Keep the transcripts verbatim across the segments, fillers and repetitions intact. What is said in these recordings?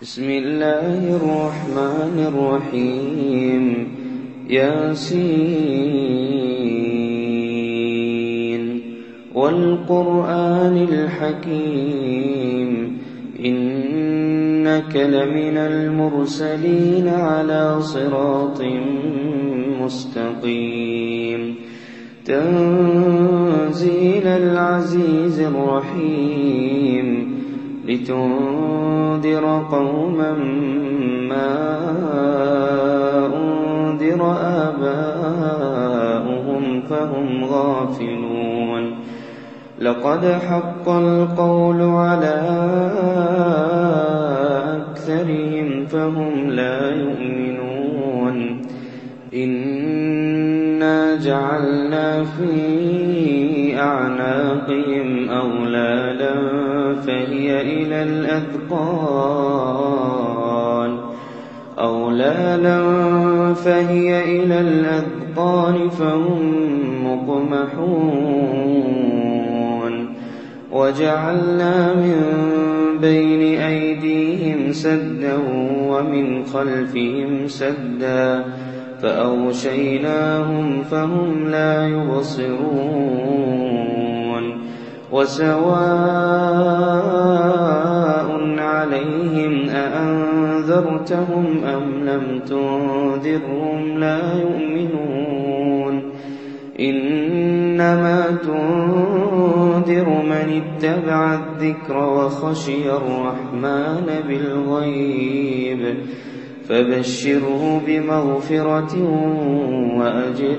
بسم الله الرحمن الرحيم ياسين والقرآن الحكيم إنك لمن المرسلين على صراط مستقيم تنزيل العزيز الرحيم لتنذر قوما ما أنذر آباؤهم فهم غافلون لقد حق القول على أكثرهم فهم لا يؤمنون إنا جعلنا في أعناقهم أغلالا فهي إلى الأذقان أغلالا فهي إلى الأذقان فهم مقمحون وجعلنا من بين أيديهم سدا ومن خلفهم سدا فأغشيناهم فهم لا يبصرون وسواء عليهم أأنذرتهم أم لم تنذرهم لا يؤمنون إنما تنذر من اتبع الذكر وخشي الرحمن بالغيب فبشره بمغفرة وأجر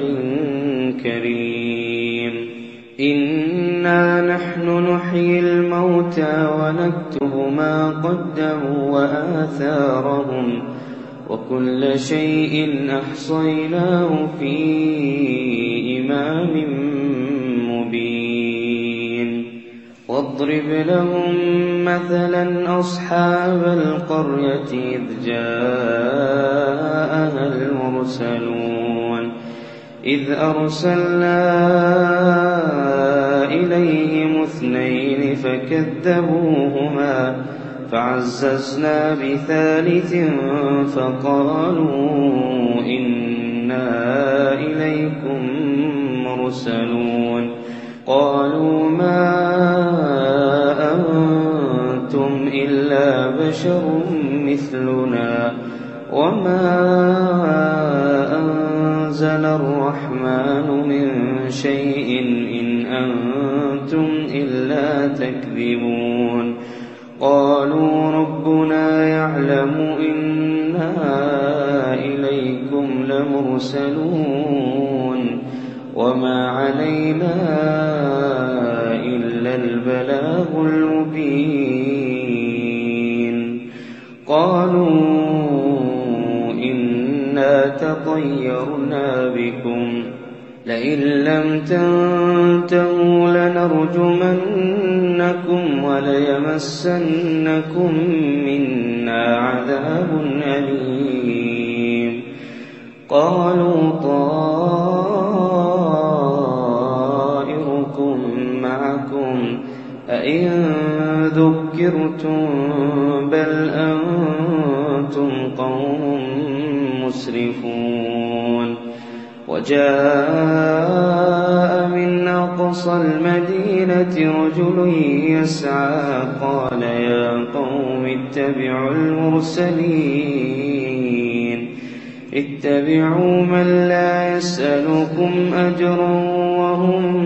كريم إنا نحن نحيي الموتى ونكتب ما قدموا وآثارهم وكل شيء أحصيناه في إمام مبين واضرب لهم مثلا أصحاب القرية إذ جاءها المرسلون إذ أرسلنا إليهم اثنين فكذبوهما فعززنا بثالث فقالوا إنا إليكم مرسلون قالوا ما أنتم إلا بشر مثلنا وما أنزل الرحمن من شيء إن أنتم إلا تكذبون قالوا ربنا يعلم إنا إليكم لمرسلون وما علينا إلا البلاغ المبين قالوا إنا تطيرنا بكم لئن لم تنتهوا لنرجمنكم وليمسنكم منا عذاب أليم قالوا طائركم معكم أئن ذكرتم بل أنتم قوم مسرفون وجاء من أقصى المدينة رجل يسعى قال يا قوم اتبعوا المرسلين اتبعوا من لا يسألكم أجرا وهم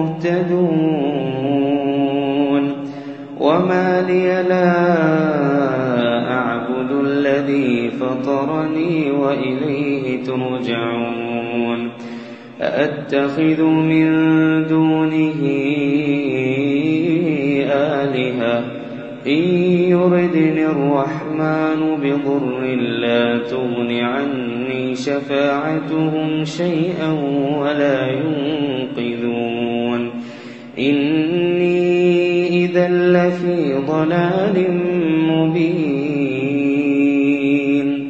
مهتدون وما لي لا أعبد الذي فطرني وإليه ترجعون أأتخذ من دونه آلهة إن يردني الرحمن بضر لا تغن عني شفاعتهم شيئا ولا ينقذون إني إذا لفي ضلال مبين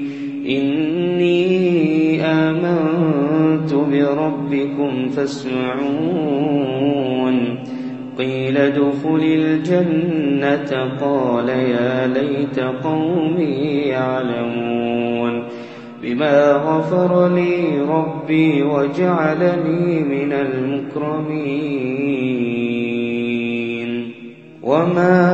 إني آمنت بربكم فاسمعون قيل ادخل الجنة قال يا ليت قومي يعلمون بما غفر لي ربي وجعلني من المكرمين وما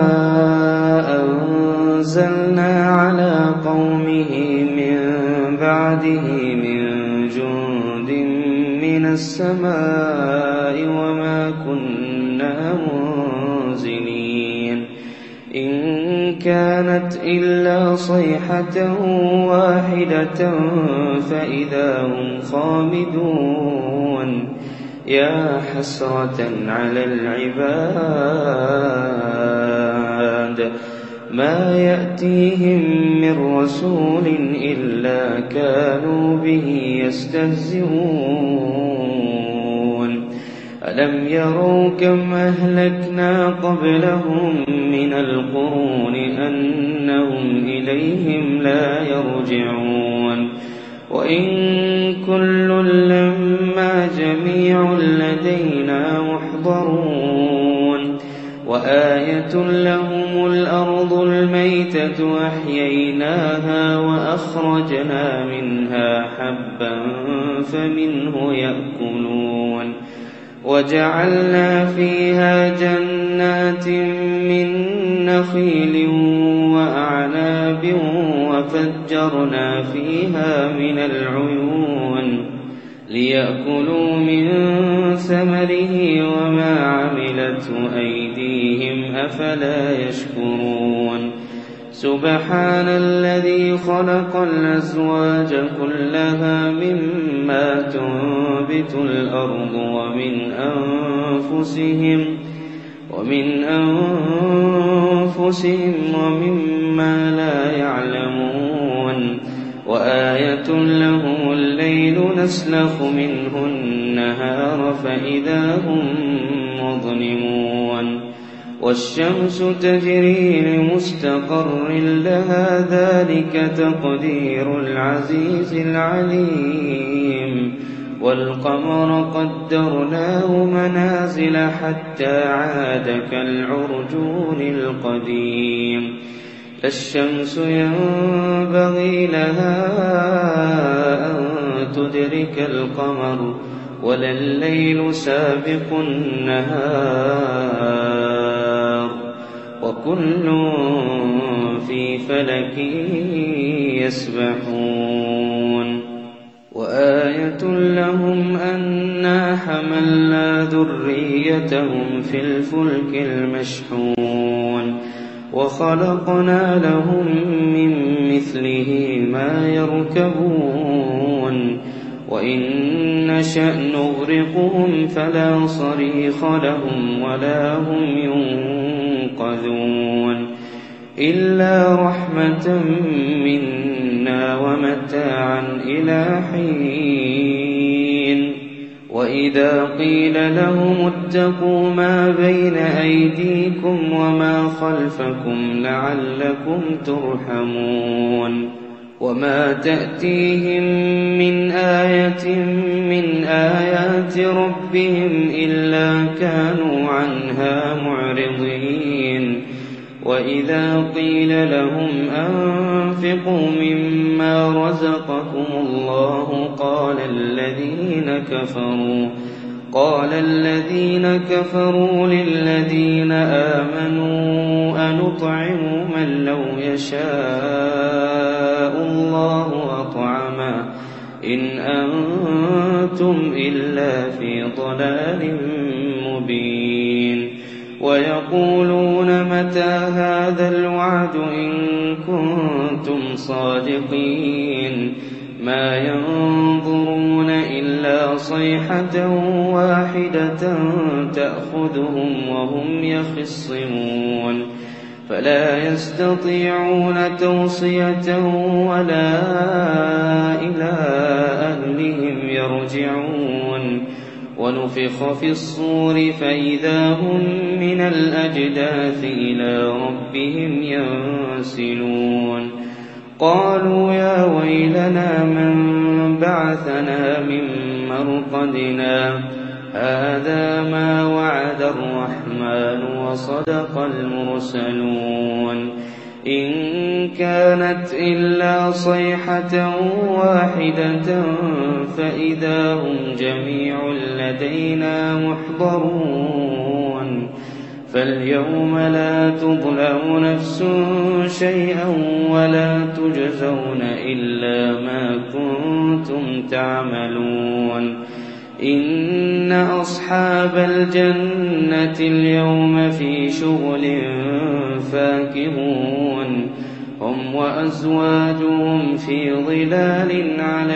أنزلنا على قومه من بعده من جند من السماء وما كنا منزلين إن كانت إلا صيحة واحدة فإذا هم خامدون يا حسرة على العباد ما يأتيهم من رسول إلا كانوا به يستهزئون ألم يروا كم أهلكنا قبلهم من القرون أنهم إليهم لا يرجعون وإن كل لما جميع لدينا محضرون وآية لهم الأرض الميتة أحييناها وأخرجنا منها حبا فمنه يأكلون وجعلنا فيها جنات من نخيل وأعناب وفجرنا فيها من العيون ليأكلوا من ثمره وما عملته أيديهم أفلا يشكرون سبحان الذي خلق الأزواج كلها مما تنبت الأرض ومن أنفسهم ومن أنفسهم ومما لا يعلمون وآية لهم الليل نسلخ منه النهار فإذا هم مظلمون والشمس تجري لمستقر لها ذلك تقدير العزيز العليم والقمر قدرناه منازل حتى عاد كالعرجون القديم لا الشمس ينبغي لها أن تدرك القمر ولا الليل سابق النهار وكل في فلك يسبحون وآية لهم أنا حملنا ذريتهم في الفلك المشحون وخلقنا لهم من مثله ما يركبون وإن نشأ نغرقهم فلا صريخ لهم ولا هم ينقذون إلا رحمة منا ومتاعا إلى حين وإذا قيل لهم اتقوا ما بين أيديكم وما خلفكم لعلكم ترحمون وما تأتيهم من آية من آيات ربهم إلا كانوا عنها معرضين وإذا قيل لهم أنفقوا مما رزقكم الله قال الذين كفروا قال الذين كفروا للذين آمنوا أنطعم من لو يشاء الله أطعمه إن أنتم إلا في ضلال مبين ويقولون متى هذا الوعد إن كنتم صادقين ما ينظرون إلا صيحة واحدة تأخذهم وهم يخصمون فلا يستطيعون توصية ولا إلى أهلهم يرجعون ونفخ في الصور فإذا هم من الأجداث إلى ربهم ينسلون قالوا يا ويلنا من بعثنا من مرقدنا هذا ما وعد الرحمن وصدق المرسلون إن كانت إلا صيحة واحدة فإذا هم جميع لدينا محضرون فاليوم لا تظلم نفس شيئا ولا تجزون إلا ما كنتم تعملون إن أصحاب الجنة اليوم في شغل فاكهون هم وأزواجهم في ظلال على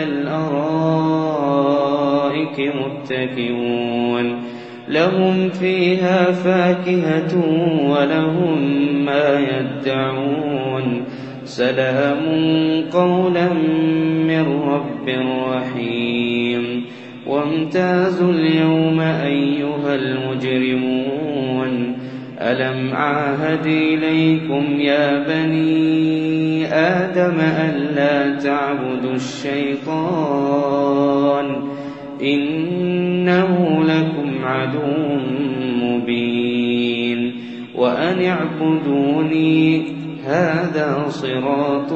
الأرائك متكئون لهم فيها فاكهة ولهم ما يدعون سلام قولا من رب رحيم وامتازوا اليوم أيها المجرمون ألم أعهد إليكم يا بني آدم ألا تعبدوا الشيطان إنه لكم عدو مبين وأن اعبدوني هذا صراط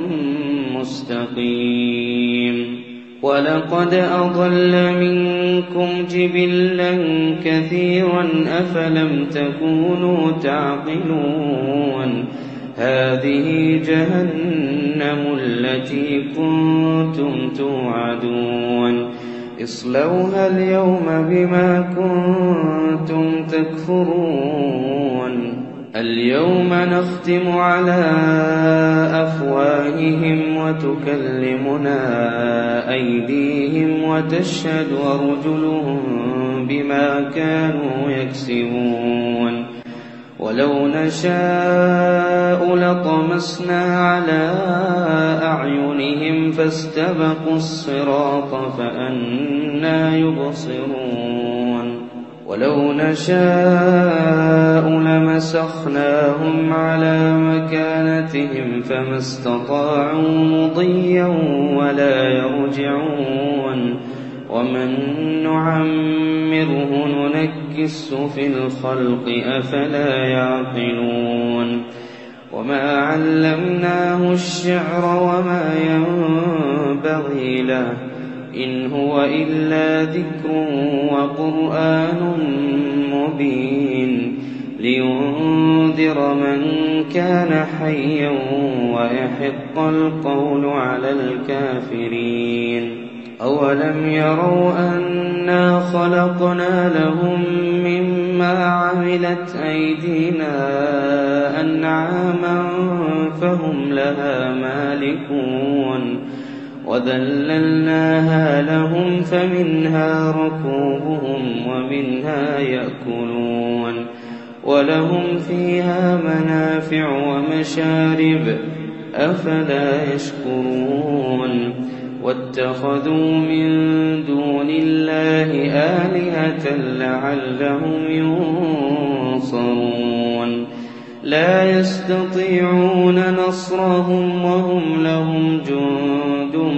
مستقيم ولقد أضل منكم جبلا كثيرا أفلم تكونوا تعقلون هذه جهنم التي كنتم توعدون اصلوها اليوم بما كنتم تكفرون اليوم نختم على أفواههم وتكلمنا أيديهم وتشهد أرجلهم بما كانوا يكسبون ولو نشاء لطمسنا على أعينهم فاستبقوا الصراط فأنى يبصرون ولو نشاء لمسخناهم على مكانتهم فما استطاعوا مضيا ولا يرجعون ومن نعمره ننكسه في الخلق أفلا يعقلون وما علمناه الشعر وما ينبغي له إن هو إلا ذكر وقرآن مبين لينذر من كان حيا ويحق القول على الكافرين أولم يروا أنا خلقنا لهم مما عملت أيدينا أنعاما فهم لها مالكون وذللناها لهم فمنها ركوبهم ومنها يأكلون ولهم فيها منافع ومشارب أفلا يشكرون واتخذوا من دون الله آلهة لعلهم ينصرون لا يستطيعون نصرهم وهم لهم جند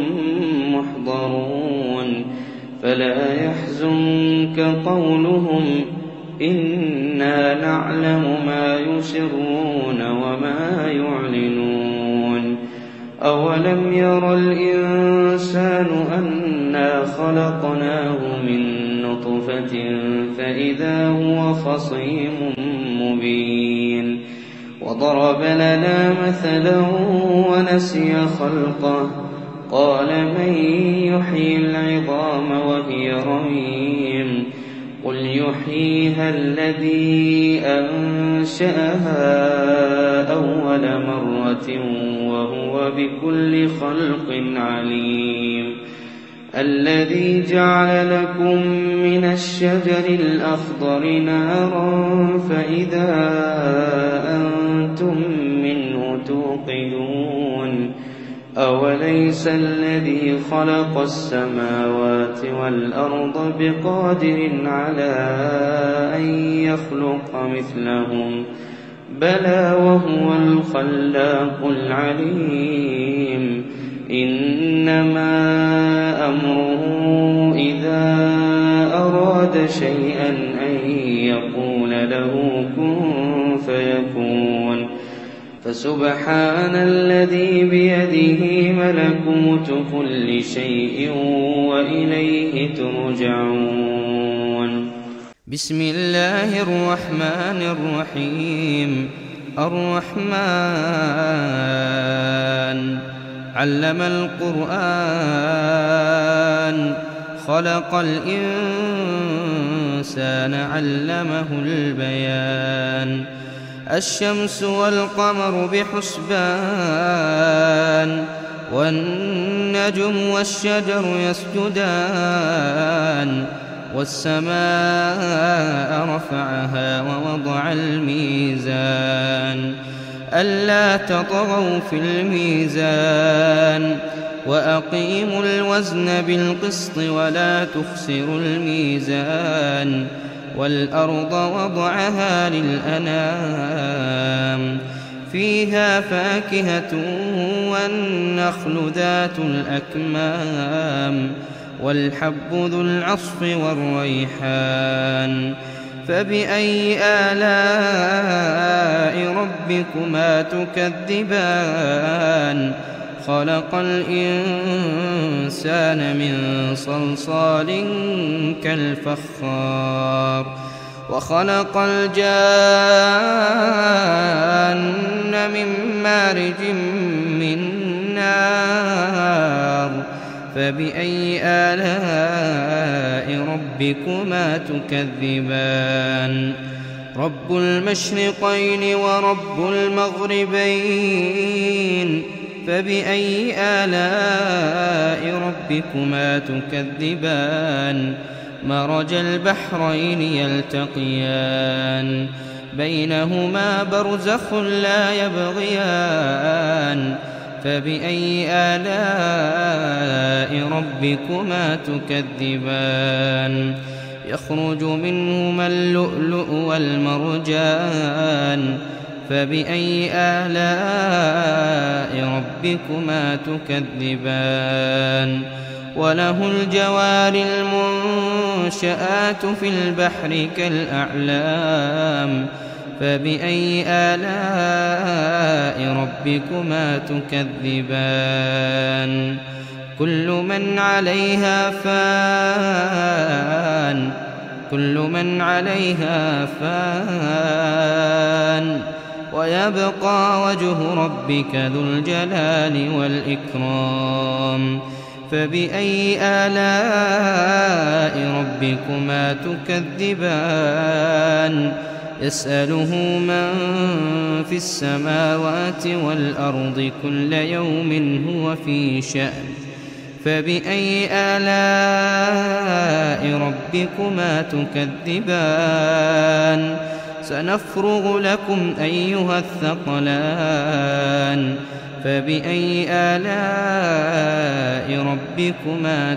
محضرون فلا يحزنك قولهم إنا نعلم ما يسرون وما يعلنون أولم ير الإنسان أنا خلقناه من نطفة فإذا هو خصيم مبين وضرب لنا مثلا ونسي خلقه قال من يحيي العظام وهي رميم قل يحييها الذي أنشأها أول مرة وهو بكل خلق عليم الذي جعل لكم من الشجر الأخضر نارا فإذا أنتم منه توقدون أوليس الذي خلق السماوات والأرض بقادر على أن يخلق مثلهم بلى وهو الخلاق العليم إنما أمره إذا أراد شيئا أن يقول له كن فيكون فسبحان الذي بيده ملكوت كل شيء وإليه ترجعون. بسم الله الرحمن الرحيم. الرحمن علم القرآن خلق الإنسان علمه البيان. الشمس والقمر بحسبان والنجم والشجر يسجدان والسماء رفعها ووضع الميزان ألا تطغوا في الميزان وأقيموا الوزن بالقسط ولا تخسروا الميزان والأرض وضعها للأنام فيها فاكهة والنخل ذات الأكمام والحب ذو العصف والريحان. فبأي آلاء ربكما تكذبان؟ خلق الإنسان من صلصال كالفخار وخلق الجان من مارج من نار. فبأي آلاء ربكما تكذبان؟ رب المشرقين ورب المغربين. فبأي آلاء ربكما تكذبان؟ مرج البحرين يلتقيان بينهما برزخ لا يبغيان. فبأي آلاء ربكما تكذبان؟ يخرج منهما اللؤلؤ والمرجان. فبأي آلاء ربكما تكذبان؟ وله الجوار المنشآت في البحر كالأعلام. فبأي آلاء ربكما تكذبان؟ كل من عليها فان كل من عليها فان ويبقى وجه ربك ذو الجلال والإكرام. فبأي آلاء ربكما تكذبان؟ يسأله من في السماوات والأرض كل يوم هو في شأن. فبأي آلاء ربكما تكذبان؟ سنفرغ لكم أيها الثقلان. فبأي آلاء ربكما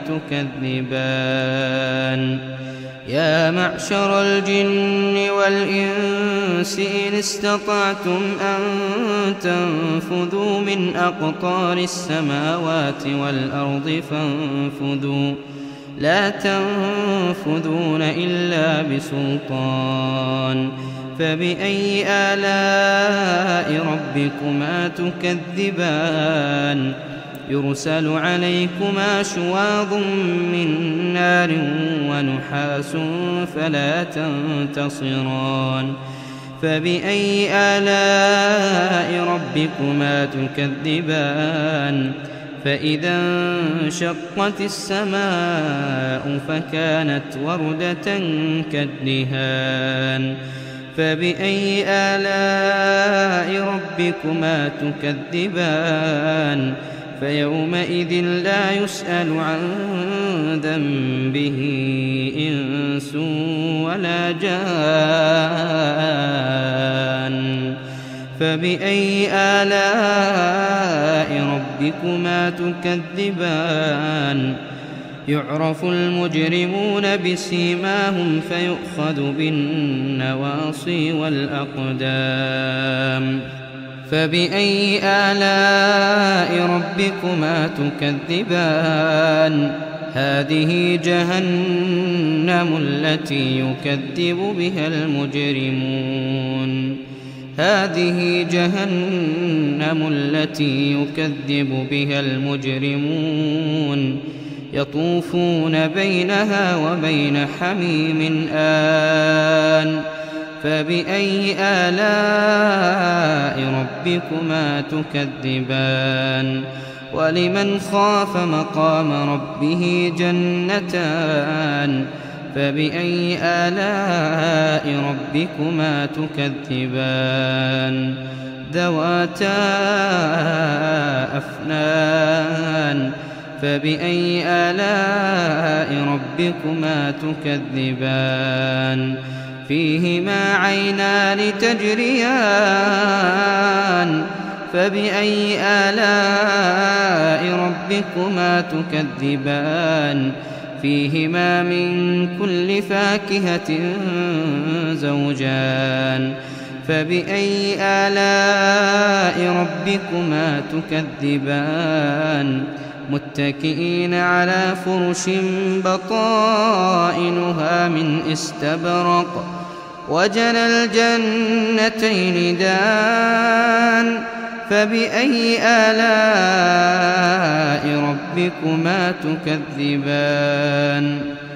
تكذبان؟ يا معشر الجن والإنس إن استطعتم أن تنفذوا من أقطار السماوات والأرض فانفذوا لا تنفذون إلا بسلطان. فبأي آلاء ربكما تكذبان؟ يرسل عليكما شواظ من نار ونحاس فلا تنتصران. فبأي آلاء ربكما تكذبان؟ فإذا انشقت السماء فكانت وردة كالدهان. فبأي آلاء ربكما تكذبان؟ فيومئذ لا يسأل عن ذنبه إنس ولا جان. فبأي آلاء ربكما تكذبان؟ يعرف المجرمون بسيماهم فيؤخذ بالنواصي والأقدام. فبأي آلاء ربكما تكذبان؟ هذه جهنم التي يكذب بها المجرمون هذه جهنم التي يكذب بها المجرمون يطوفون بينها وبين حميم آن فبأي آلاء ربكما تكذبان ولمن خاف مقام ربه جنتان فبأي آلاء ربكما تكذبان ذواتا أفنان فبأي آلاء ربكما تكذبان فيهما عينان تجريان فبأي آلاء ربكما تكذبان فيهما من كل فاكهة زوجان فبأي آلاء ربكما تكذبان متكئين على فرش بطائنها من استبرق وجنى الجنتين دان فبأي آلاء ربكما تكذبان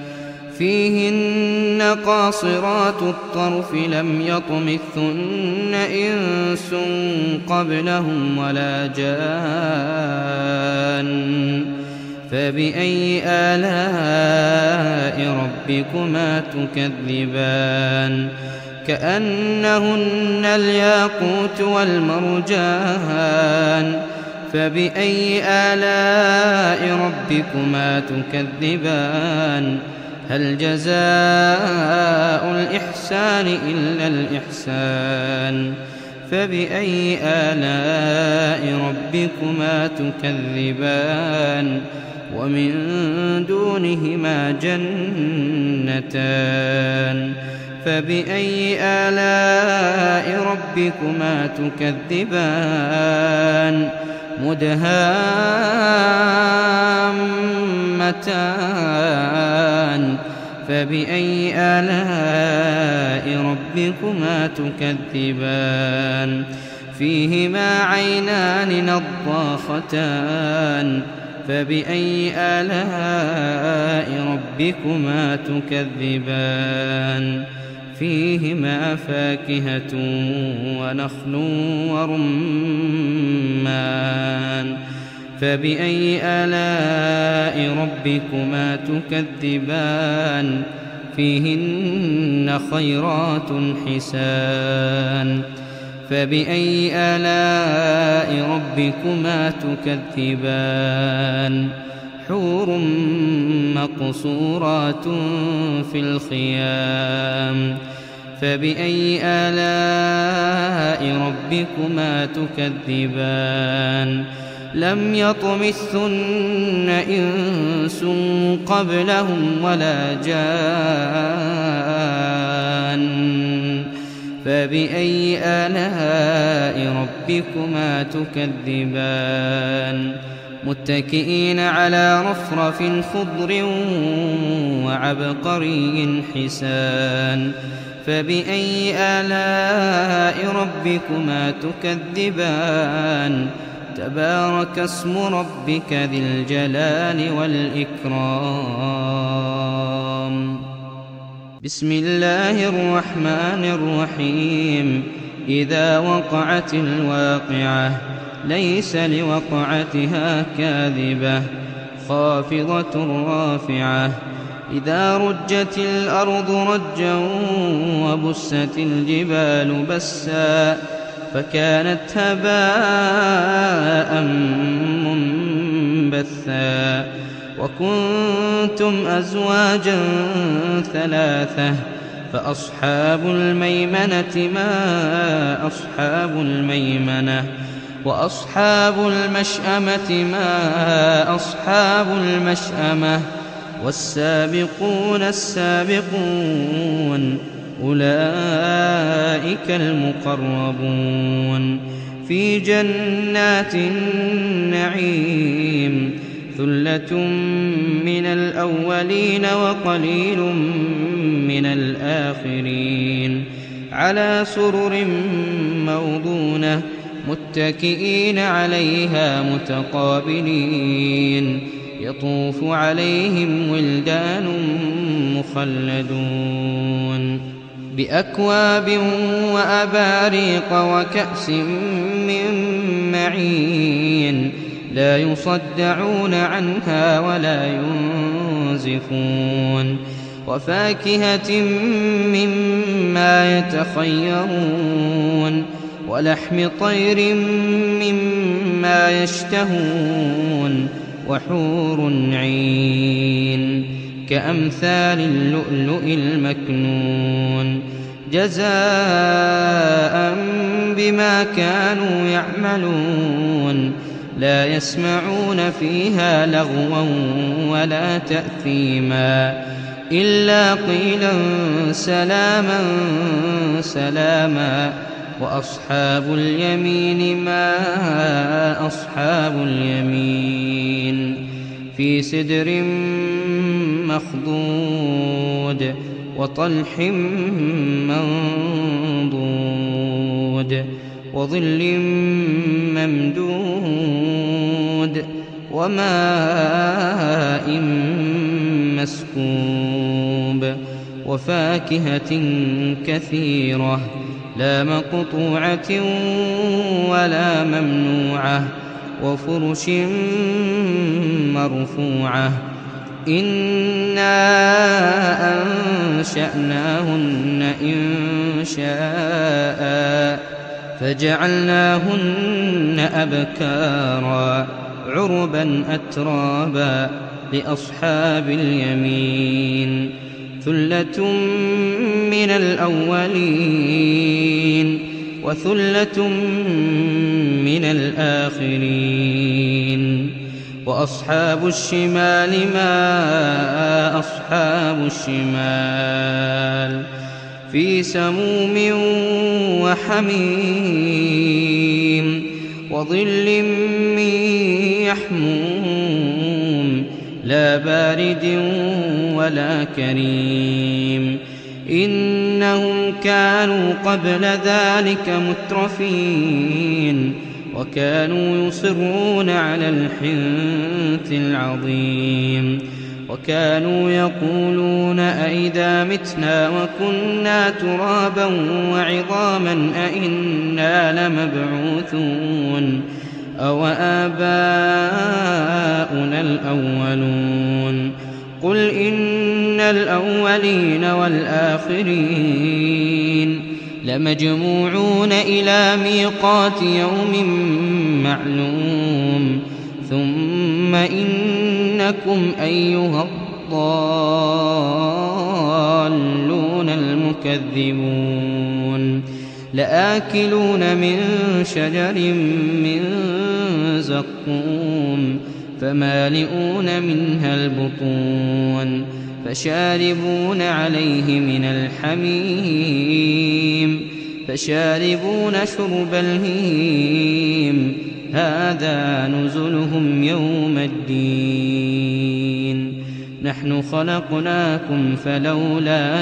فيهن قاصرات الطرف لم يطمثن إنس قبلهم ولا جان فبأي آلاء ربكما تكذبان كأنهن الياقوت والمرجان فبأي آلاء ربكما تكذبان هل جزاء الإحسان إلا الإحسان فبأي آلاء ربكما تكذبان ومن دونهما جنتان فبأي آلاء ربكما تكذبان مدهامتان فبأي آلاء ربكما تكذبان فيهما عينان نضاختان فبأي آلاء ربكما تكذبان فيهما فاكهة ونخل ورمان فبأي آلاء ربكما تكذبان فيهن خيرات حسان فبأي آلاء ربكما تكذبان حور مقصورات في الخيام فبأي آلاء ربكما تكذبان لم يطمثن إنس قبلهم ولا جان فبأي آلاء ربكما تكذبان متكئين على رفرف خضر وعبقري حسان فبأي آلاء ربكما تكذبان تبارك اسم ربك ذي الجلال والإكرام بسم الله الرحمن الرحيم إذا وقعت الواقعة ليس لوقعتها كاذبة خافضة رافعة إذا رجت الأرض رجا وبست الجبال بسا فكانت هباء منبثا وكنتم أزواجا ثلاثة فأصحاب الميمنة ما أصحاب الميمنة وأصحاب المشأمة ما أصحاب المشأمة والسابقون السابقون أولئك المقربون في جنات النعيم ثلة من الأولين وقليل من الآخرين على سرر موضونة متكئين عليها متقابلين يطوف عليهم ولدان مخلدون بأكواب وأباريق وكأس من معين لا يصدعون عنها ولا ينزفون وفاكهة مما يتخيرون ولحم طير مما يشتهون وحور عين كأمثال اللؤلؤ المكنون جزاء بما كانوا يعملون لا يسمعون فيها لغوا ولا تأثيما إلا قيلا سلاما سلاما وأصحاب اليمين ما أصحاب اليمين في سدر مخضود وطلح منضود وظل ممدود وماء مسكوب وفاكهة كثيرة لا مقطوعة ولا ممنوعة وفرش مرفوعة إنا أنشأناهن إنشاء فجعلناهن أبكارا عربا أترابا لأصحاب اليمين ثلة من الأولين وثلة من الآخرين وأصحاب الشمال ما أصحاب الشمال في سموم وحميم وظل من يحموم لا بارد ولا كريم إنهم كانوا قبل ذلك مترفين وكانوا يصرون على الحنث العظيم وكانوا يقولون أئذا متنا وكنا ترابا وعظاما أئنا لمبعوثون أو آباؤنا الأولون قل إن الأولين والآخرين لمجموعون إلى ميقات يوم معلوم ثم إنكم أيها الضالون المكذبون لآكلون من شجر من زقوم فمالئون منها البطون فشاربون عليه من الحميم فشاربون شرب الهيم هذا نزلهم يوم الدين نحن خلقناكم فلولا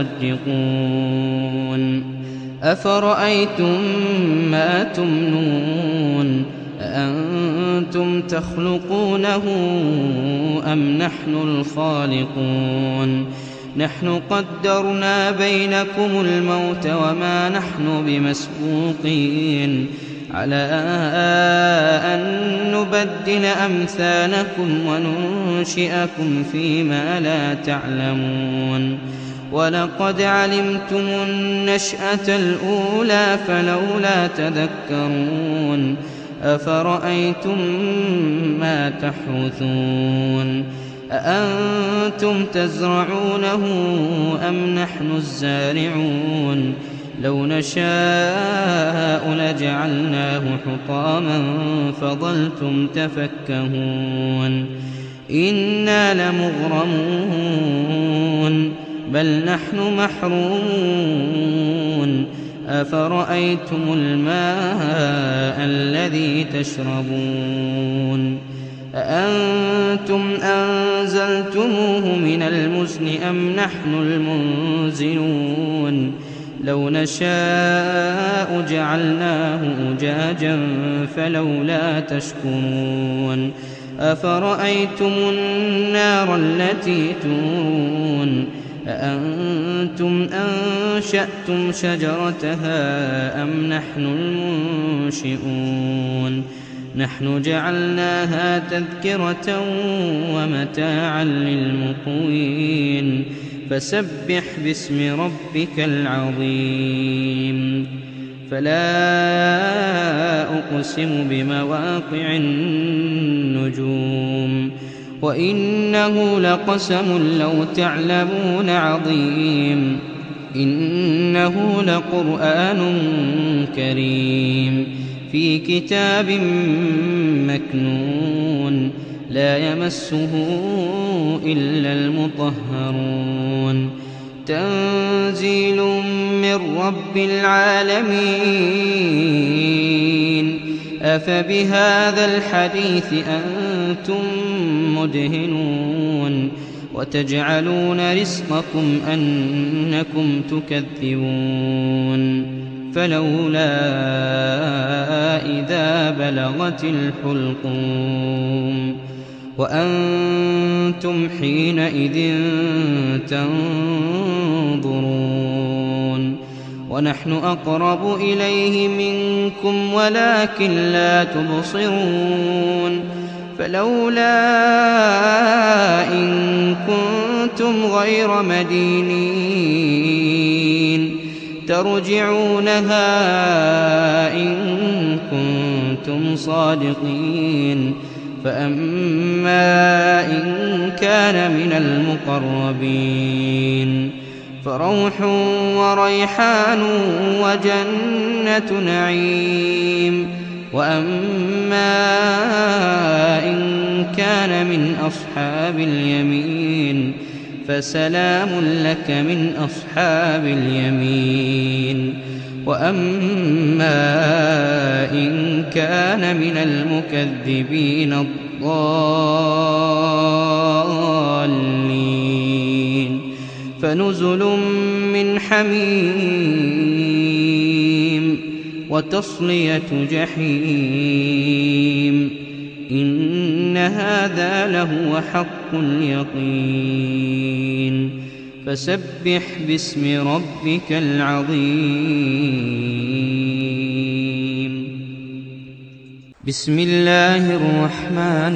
تصدقون أفرأيتم ما تمنون أأنتم تخلقونه أم نحن الخالقون نحن قدرنا بينكم الموت وما نحن بمسبوقين على أن نبدل أمثالكم وننشئكم فيما لا تعلمون ولقد علمتم النشأة الأولى فلولا تذكرون أفرأيتم ما تحرثون أأنتم تزرعونه أم نحن الزارعون لو نشاء لجعلناه حطاما فظلتم تفكهون إنا لمغرمون بل نحن محرومون أفرأيتم الماء الذي تشربون أأنتم أأنتم أنزلتموه من المزن أم نحن المنزلون لو نشاء جعلناه أجاجا فلولا تشكرون أفرأيتم النار التي تورون أأنتم أنشأتم شجرتها أم نحن المنشئون نحن جعلناها تذكرة ومتاعا للمقوين فسبح باسم ربك العظيم فلا أقسم بمواقع النجوم وإنه لقسم لو تعلمون عظيم إنه لقرآن كريم في كتاب مكنون لا يمسه إلا المطهرون تنزيل من رب العالمين أفبهذا الحديث أنتم مدهنون وتجعلون رزقكم أنكم تكذبون فلولا إذا بلغت الحلقوم وأنتم حينئذ تنظرون ونحن أقرب إليه منكم ولكن لا تبصرون فلولا إن كنتم غير مدينين ترجعونها إن كنتم صادقين فأما إن كان من المقربين فروح وريحان وجنة نعيم وأما إن كان من أصحاب اليمين فسلام لك من أصحاب اليمين وأما إن كان من المكذبين الضالين فنزل من حميم وتصلية جحيم إن هذا لهو حق اليقين فسبح باسم ربك العظيم بسم الله الرحمن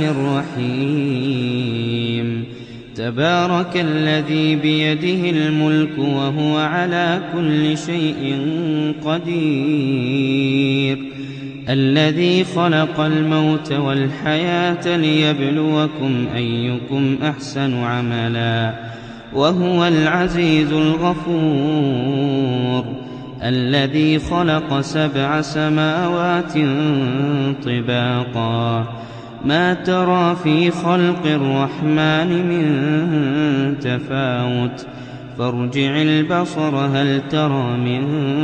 الرحيم تبارك الذي بيده الملك وهو على كل شيء قدير الذي خلق الموت والحياة ليبلوكم أيكم أحسن عملا وهو العزيز الغفور الذي خلق سبع سماوات طباقا ما ترى في خلق الرحمن من تفاوت فارجع البصر هل ترى من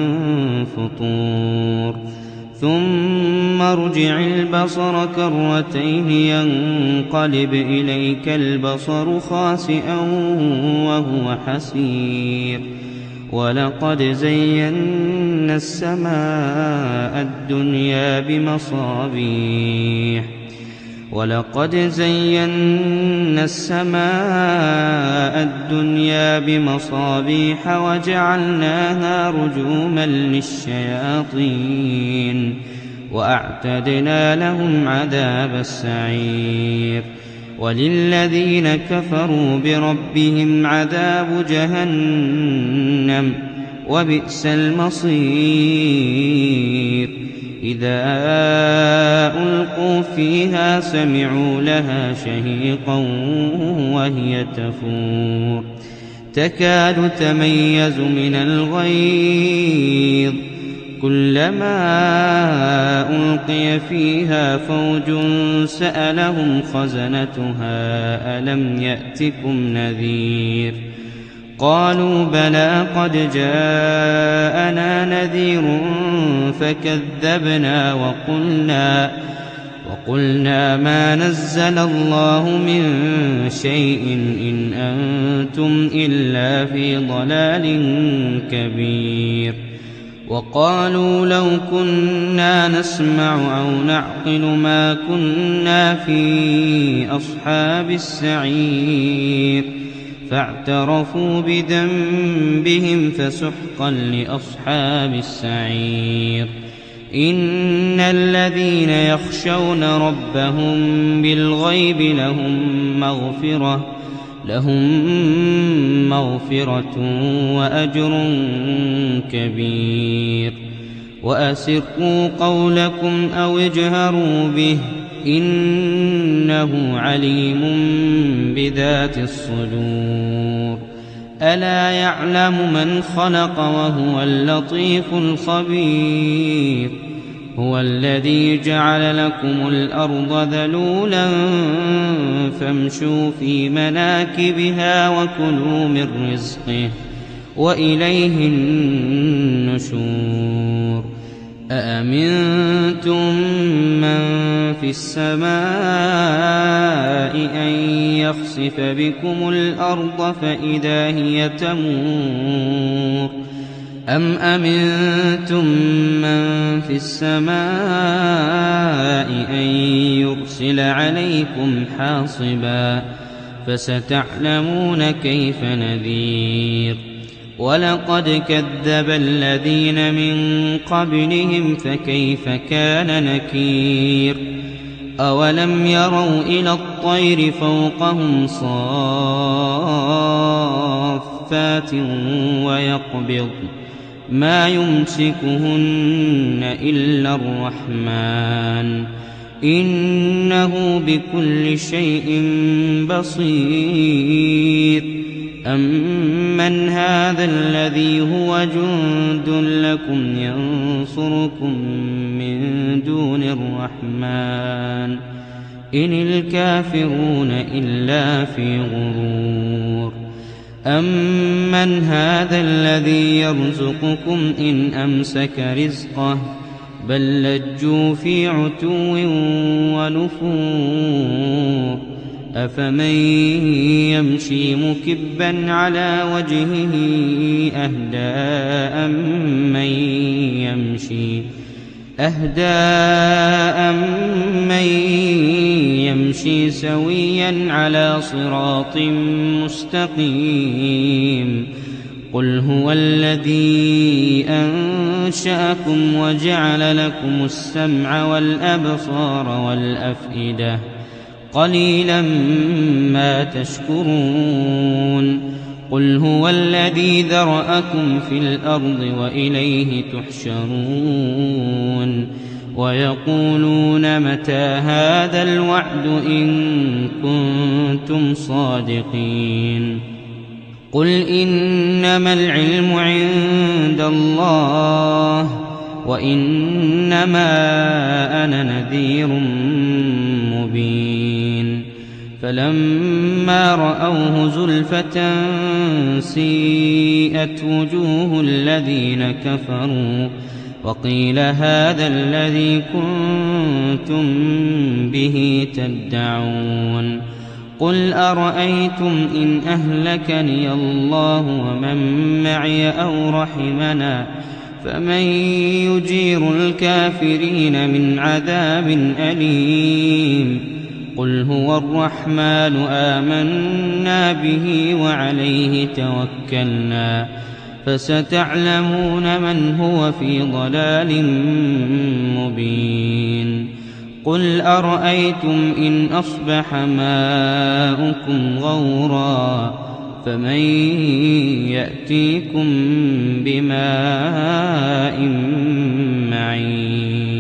فطور ثم ارجع البصر كرتين ينقلب إليك البصر خاسئا وهو حسير ولقد زينا السماء الدنيا بمصابيح ولقد زينا السماء الدنيا بمصابيح وجعلناها رجوما للشياطين وأعتدنا لهم عذاب السعير وللذين كفروا بربهم عذاب جهنم وبئس المصير إذا ألقوا فيها سمعوا لها شهيقا وهي تفور تكاد تميز من الغيظ كلما ألقي فيها فوج سألهم خزنتها ألم يأتكم نذير قالوا بلى قد جاءنا نذير فكذبنا وقلنا فقلنا ما نزل الله من شيء إن أنتم إلا في ضلال كبير. وقالوا لو كنا نسمع أو نعقل ما كنا في أصحاب السعير فاعترفوا بذنبهم فسحقا لأصحاب السعير. إن الذين يخشون ربهم بالغيب لهم مغفرة لهم مغفرة وأجر كبير. وأسروا قولكم أو اجهروا به إنه عليم بذات الصدور. ألا يعلم من خلق وهو اللطيف الخبير. هو الذي جعل لكم الأرض ذلولا فامشوا في مناكبها وكلوا من رزقه وإليه النشور. أأمنتم من في السماء أن يخسف بكم الأرض فإذا هي تمور أم أمنتم من في السماء أن يرسل عليكم حاصبا فستعلمون كيف نذير. ولقد كذب الذين من قبلهم فكيف كان نكير. أولم يروا إلى الطير فوقهم صافات ويقبض ما يمسكهن إلا الرحمن إنه بكل شيء بصير. أمن هذا الذي هو جند لكم ينصركم من دون الرحمن إن الكافرون إلا في غرور. أمن هذا الذي يرزقكم إن أمسك رزقه بل لجوا في عتو ونفور. أفمن يمشي مكبا على وجهه أهدى أمن يمشي أهدى أمن يمشي سويا على صراط مستقيم. قل هو الذي أنشأكم وجعل لكم السمع والأبصار والأفئدة قليلا ما تشكرون. قل هو الذي ذرأكم في الأرض وإليه تحشرون. ويقولون متى هذا الوعد إن كنتم صادقين. قل إنما العلم عند الله وإنما أنا نذير مبين. فلما رأوه زلفة سيئت وجوه الذين كفروا وقيل هذا الذي كنتم به تدعون. قل أرأيتم إن أهلكني الله ومن معي أو رحمنا فمن يجير الكافرين من عذاب أليم. قل هو الرحمن آمنا به وعليه توكلنا فستعلمون من هو في ضلال مبين. قل أرأيتم إن أصبح ماؤكم غورا فمن يأتيكم بماء معين.